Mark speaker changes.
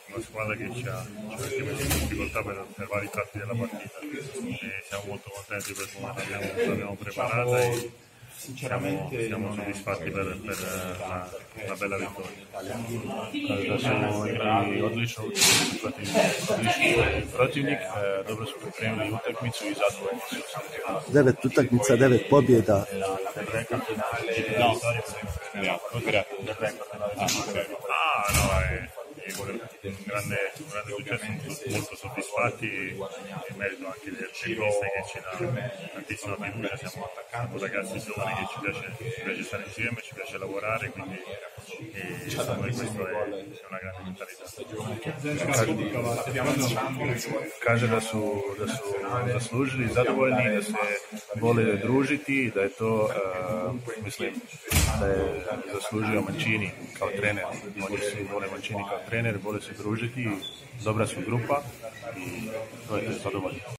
Speaker 1: una squadra che ci ha messo in difficoltà per vari tratti della partita e siamo molto contenti per come l'abbiamo preparata e siamo soddisfatti per la bella vittoria.
Speaker 2: Odlično protivnik, dobro su pripremili utakmicu i zadovoljni su.
Speaker 3: 9 utakmica, 9 pobjeda.
Speaker 1: Un grande successo, molto soddisfatti in merito anche del mister che ci dà tantissima fiducia. Siamo ragazzi giovani che ci piace stare insieme, ci piace lavorare, quindi secondo me questo è una grande mentalità.
Speaker 2: Kaže da su zaslužili, zadovoljni, da se vole družiti, da je to, mislim, da je zaslužio Mancini kao trener. Oni su vole Mancini kao trener, vole se družiti, dobra su grupa i to je zadovoljno.